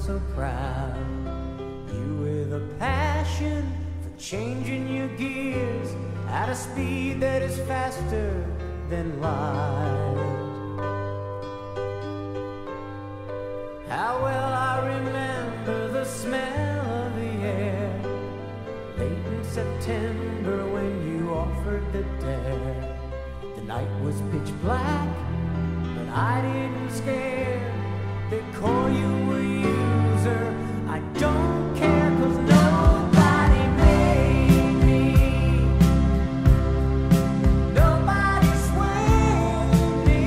so proud. You with a passion for changing your gears at a speed that is faster than light. How well I remember the smell of the air late in September when you offered the dare. The night was pitch black, but I didn't scare. They call you a user, I don't care, 'cause nobody made me. Nobody swayed me.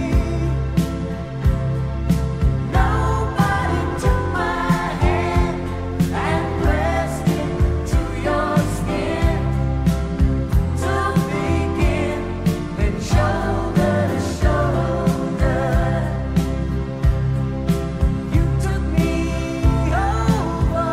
Nobody took my hand and pressed it to your skin to begin, then shoulder to shoulder. You took me over.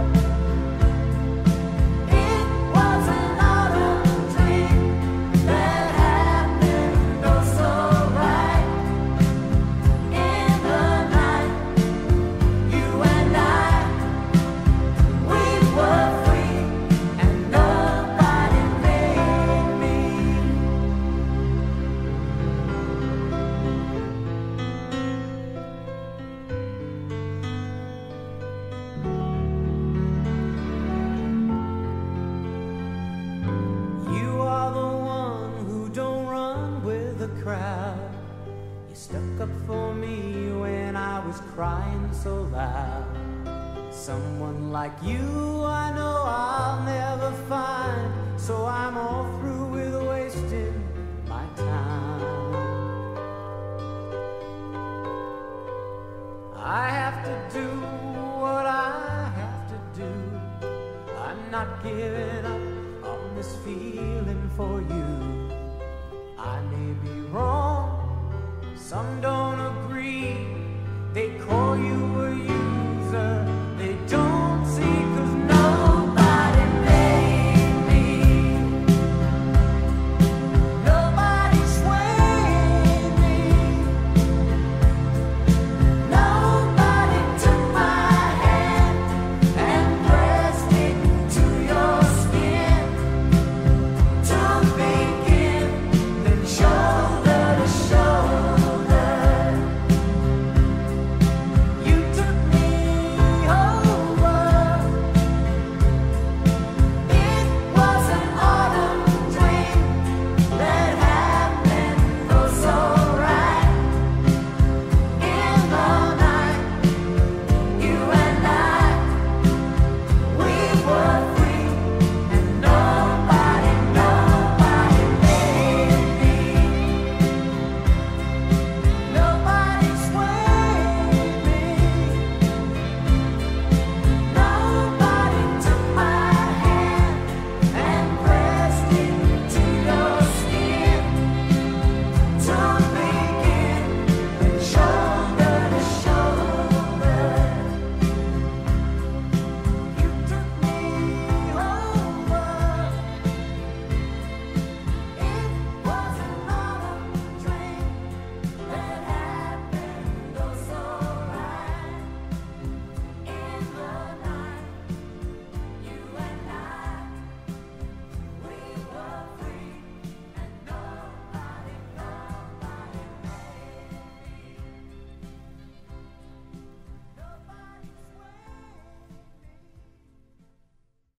It was an autumn dream that happened oh so right. In the night, you and I, we were free, and nobody made me. You are the one who don't run with the crowd. You stuck up for me when I was crying so loud. Someone like you I know I'll never find, so I'm all through with wasting my time. I have to do what I have to do. I'm not giving up on this feeling for you. I may be wrong, some don't